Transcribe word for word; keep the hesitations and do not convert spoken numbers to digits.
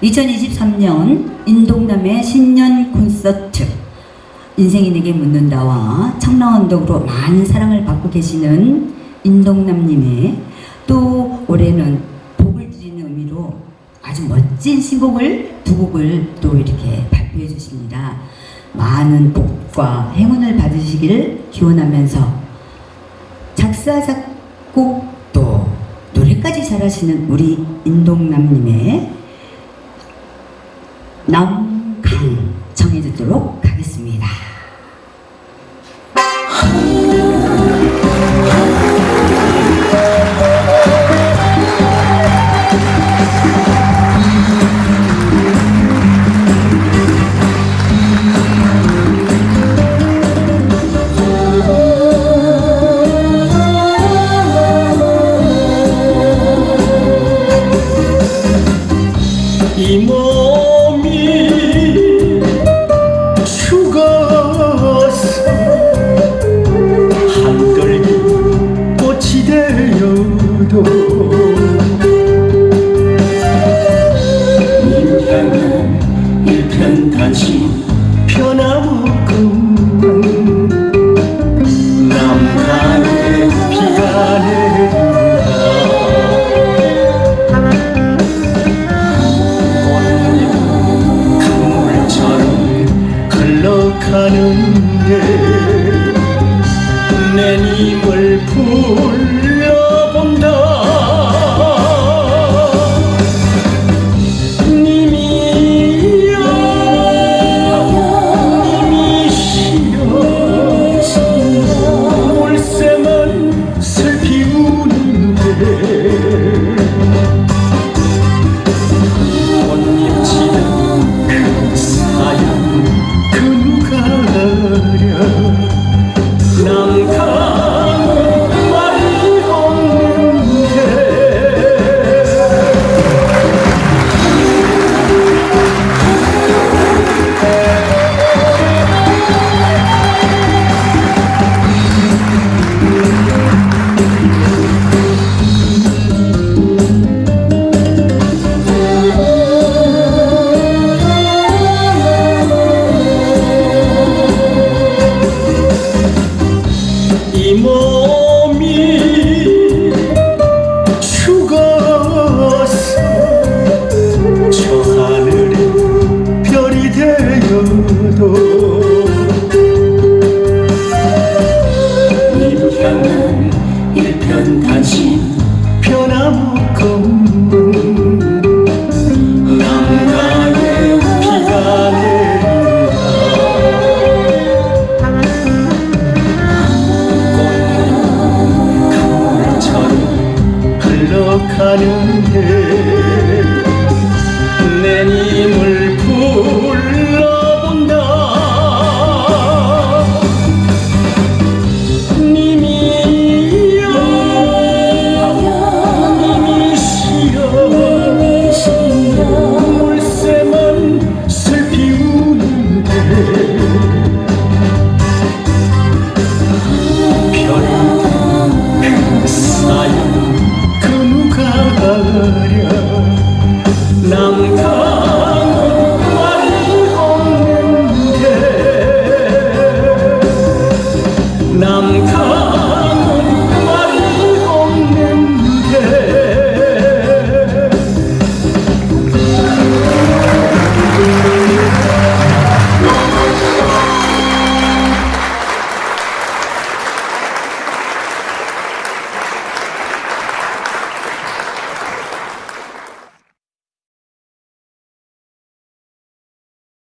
이천이십삼 년 인동남의 신년 콘서트 인생이 내게 묻는다와 청라언덕으로 많은 사랑을 받고 계시는 인동남님의 또 올해는 복을 드리는 의미로 아주 멋진 신곡을 두 곡을 또 이렇게 발표해 주십니다. 많은 복과 행운을 받으시기를 기원하면서 작사, 작곡 또 노래까지 잘하시는 우리 인동남님의 남강 정해 듣도록 하겠습니다. 이 몸이 죽어서 한떨기 꽃이 되어도 인생은 일편단심 변함없구만. 남산에 비가 내린다. 흘러가는데 내 님을 불